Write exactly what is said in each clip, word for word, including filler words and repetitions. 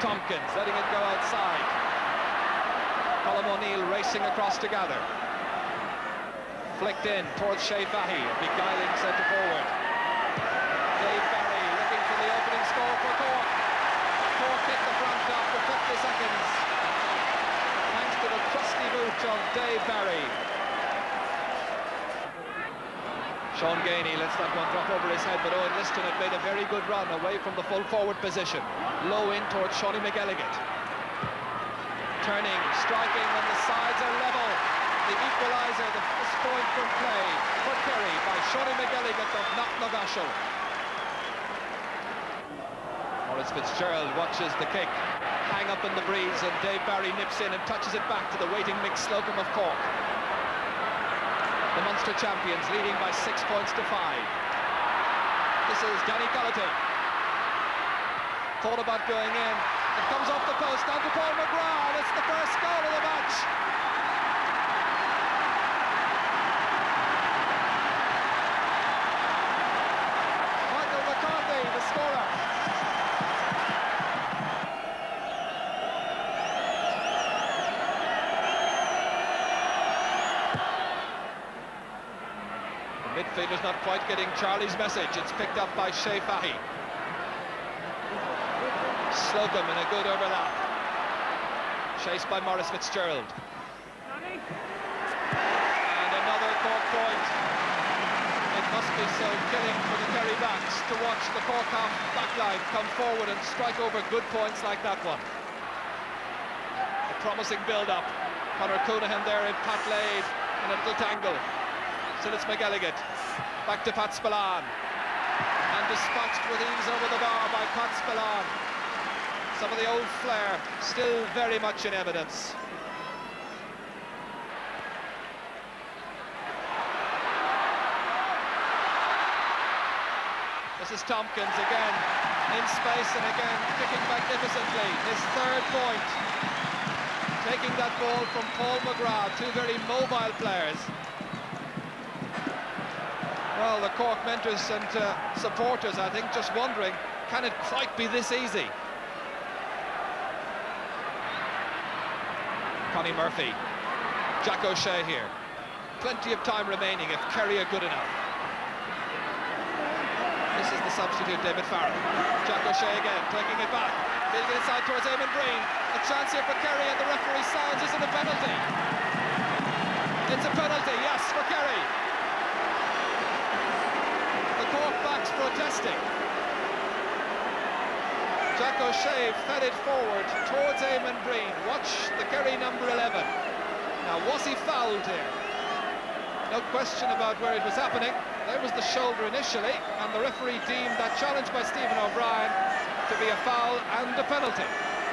Tompkins letting it go outside. Colm O'Neill racing across to gather. Flicked in towards Shea Fahy, a beguiling centre forward. Dave Barry looking for the opening score for Cork. Cork hit the front after fifty seconds, thanks to the trusty boot of Dave Barry. Sean Gainey lets that one drop over his head, but Owen Liston had made a very good run away from the full forward position. Low in towards Shawnee McElligott. Turning, striking, and the sides are level. The equaliser, the first point from play for Kerry by Shawnee McElligott of Knocknagoshel. Maurice Fitzgerald watches the kick hang up in the breeze, and Dave Barry nips in and touches it back to the waiting Mick Slocum of Cork. The Munster champions leading by six points to five. This is Danny Cullity. Thought about going in. It comes off the post, down to Paul McGrath. It's the first goal of the match. Michael McCarthy, the scorer. Midfielder's not quite getting Charlie's message. It's picked up by Shea Fahy. Slocum in a good overlap. Chased by Maurice Fitzgerald. And another Cork point. It must be so killing for the Kerry backs to watch the Cork half backline come forward and strike over good points like that one. A promising build-up. Conor Coonahan there in Pat Lade in a little tangle. Still it's McElligott. Back to Pat Spillane. And dispatched with ease over the bar by Pat Spillane. Some of the old flair still very much in evidence. This is Tompkins again, in space and again kicking magnificently. His third point. Taking that ball from Paul McGrath, two very mobile players. Well, the Cork mentors and uh, supporters, I think, just wondering, can it quite be this easy? Connie Murphy, Jack O'Shea here. Plenty of time remaining if Kerry are good enough. This is the substitute, David Farrell. Jack O'Shea again, taking it back. Feeding it inside towards Eamon Breen. A chance here for Kerry, and the referee sounds, is it a penalty? It's a penalty, yes, for Kerry. Cork backs protesting. Jack O'Shea fed it forward towards Eamon Breen. Watch the Kerry number eleven. Now, was he fouled here? No question about where it was happening. There was the shoulder initially, and the referee deemed that challenge by Stephen O'Brien to be a foul and a penalty.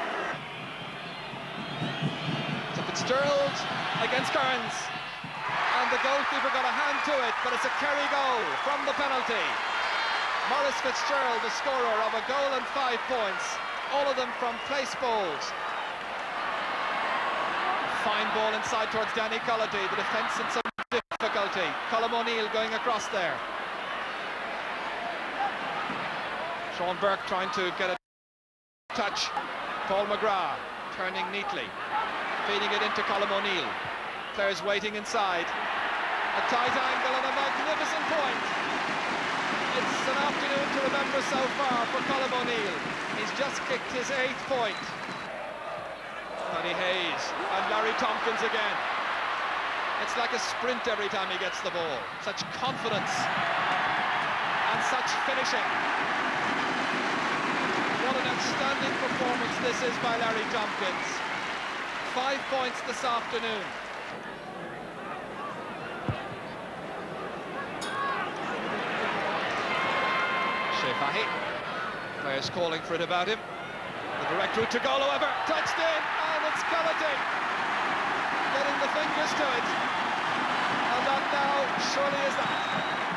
So Fitzgerald against Kearns. And the goalkeeper got a hand to it, but it's a Kerry goal from the penalty. Maurice Fitzgerald, the scorer of a goal and five points, all of them from place balls. Fine ball inside towards Danny Cullity, the defence in some difficulty. Colm O'Neill going across there. Sean Burke trying to get a touch. Paul McGrath turning neatly, feeding it into Colm O'Neill. Players waiting inside. A tight angle and a magnificent point. It's an afternoon to remember so far for Colm O'Neill. He's just kicked his eighth point. Paddy Hayes and Larry Tompkins again. It's like a sprint every time he gets the ball. Such confidence and such finishing. What an outstanding performance this is by Larry Tompkins. Five points this afternoon. Shea Fahy. Players calling for it about him. The direct route to goal, however, touched in, and it's Cullity getting the fingers to it. And that now surely is that.